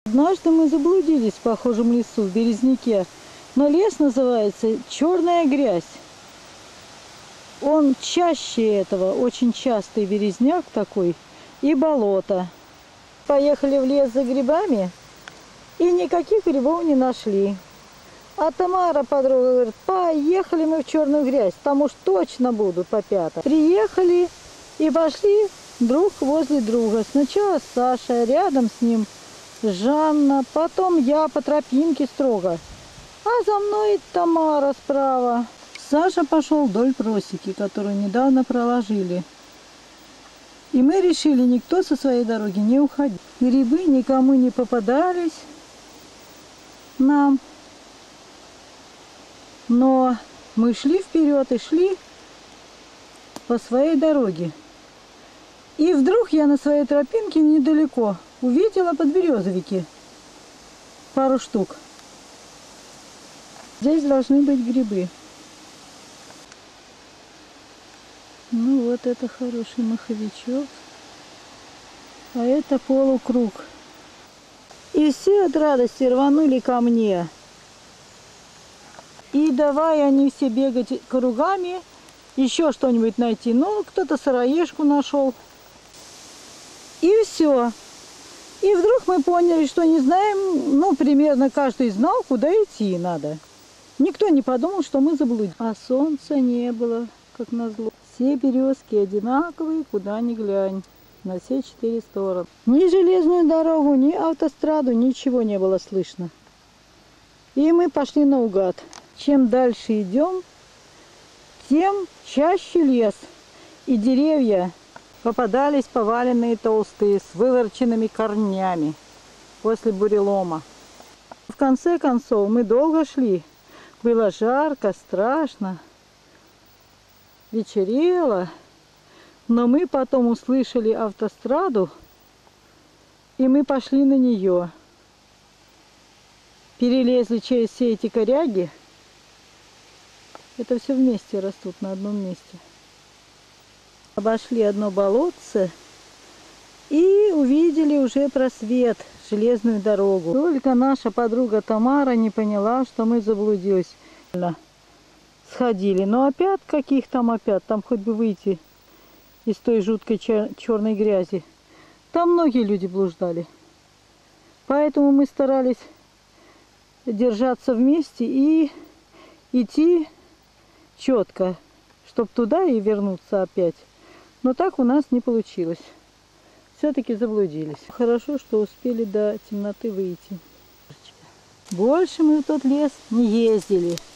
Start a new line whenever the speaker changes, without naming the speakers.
Однажды мы заблудились в похожем лесу, в березняке. Но лес называется «Черная грязь». Он чаще этого, очень частый березняк такой, и болото. Поехали в лес за грибами, и никаких грибов не нашли. А Тамара, подруга, говорит: поехали мы в черную грязь, там уж точно будут попята. Приехали и пошли друг возле друга. Сначала Саша, рядом с ним Жанна, потом я по тропинке строго, а за мной Тамара справа. Саша пошел вдоль просеки, которую недавно проложили. И мы решили никто со своей дороги не уходить. Грибы никому не попадались нам. Но мы шли вперед и шли по своей дороге. И вдруг я на своей тропинке недалеко увидела подберезовики. Пару штук. Здесь должны быть грибы. Ну вот это хороший маховичок. А это полукруг. И все от радости рванули ко мне. И давай они все бегать кругами, еще что-нибудь найти. Ну, кто-то сыроежку нашел. И все. И вдруг мы поняли, что не знаем, ну, примерно каждый знал, куда идти надо. Никто не подумал, что мы заблудились. А солнца не было, как назло. Все березки одинаковые, куда ни глянь, на все 4 стороны. Ни железную дорогу, ни автостраду, ничего не было слышно. И мы пошли наугад. Чем дальше идем, тем чаще лес. И деревья попадались поваленные толстые, с вывороченными корнями после бурелома. В конце концов мы долго шли. Было жарко, страшно. Вечерело, но мы потом услышали автостраду, и мы пошли на нее. Перелезли через все эти коряги. Это все вместе растут на одном месте. Обошли одно болотце и увидели уже просвет, железную дорогу. Только наша подруга Тамара не поняла, что мы заблудились. Сходили. Но опять каких там опять? Там хоть бы выйти из той жуткой черной грязи. Там многие люди блуждали. Поэтому мы старались держаться вместе и идти четко, чтобы туда и вернуться опять. Но так у нас не получилось. Все-таки заблудились. Хорошо, что успели до темноты выйти. Больше мы в тот лес не ездили.